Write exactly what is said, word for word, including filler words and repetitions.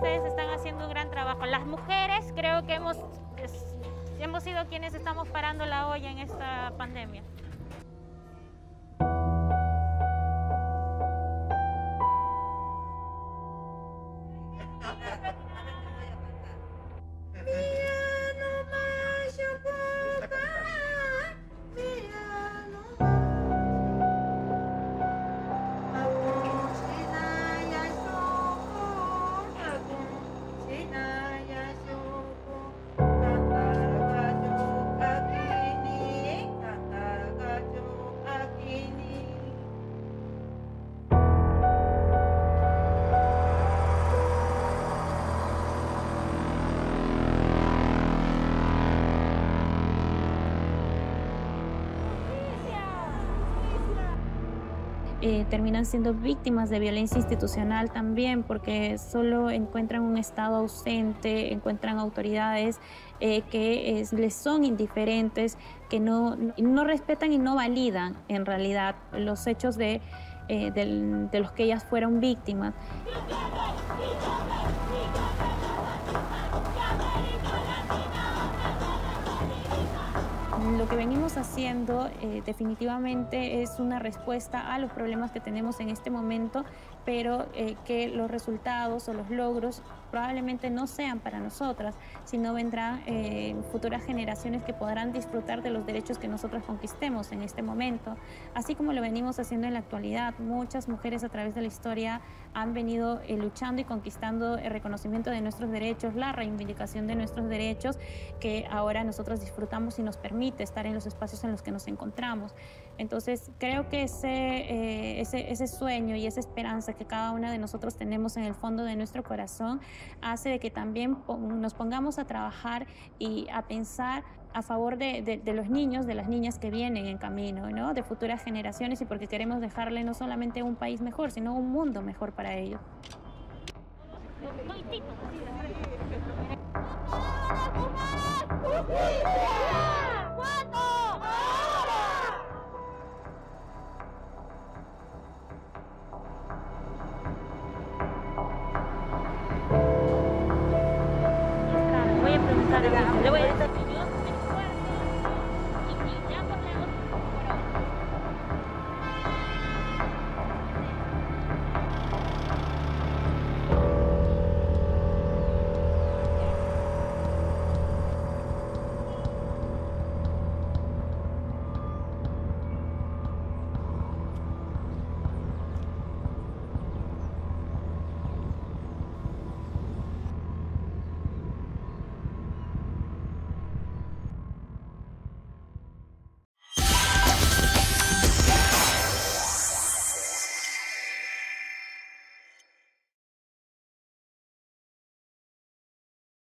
ustedes están haciendo un gran trabajo. Las mujeres creo que hemos, es, hemos sido quienes estamos parando la olla en esta pandemia. Eh, terminan siendo víctimas de violencia institucional también, porque solo encuentran un Estado ausente, encuentran autoridades eh, que es, les son indiferentes, que no, no respetan y no validan en realidad los hechos de, eh, del, de los que ellas fueron víctimas. Lo que venimos haciendo eh, definitivamente es una respuesta a los problemas que tenemos en este momento, pero eh, que los resultados o los logros probablemente no sean para nosotras, sino vendrán eh, futuras generaciones que podrán disfrutar de los derechos que nosotros conquistemos en este momento. Así como lo venimos haciendo en la actualidad, muchas mujeres a través de la historia han venido eh, luchando y conquistando el reconocimiento de nuestros derechos, la reivindicación de nuestros derechos, que ahora nosotros disfrutamos y nos permite estar en los espacios en los que nos encontramos. Entonces, creo que ese, eh, ese, ese sueño y esa esperanza que cada una de nosotros tenemos en el fondo de nuestro corazón hace de que también nos pongamos a trabajar y a pensar a favor de, de, de los niños, de las niñas que vienen en camino, ¿no? De futuras generaciones, y porque queremos dejarle no solamente un país mejor, sino un mundo mejor para ellos. Voy a preguntar, le voy a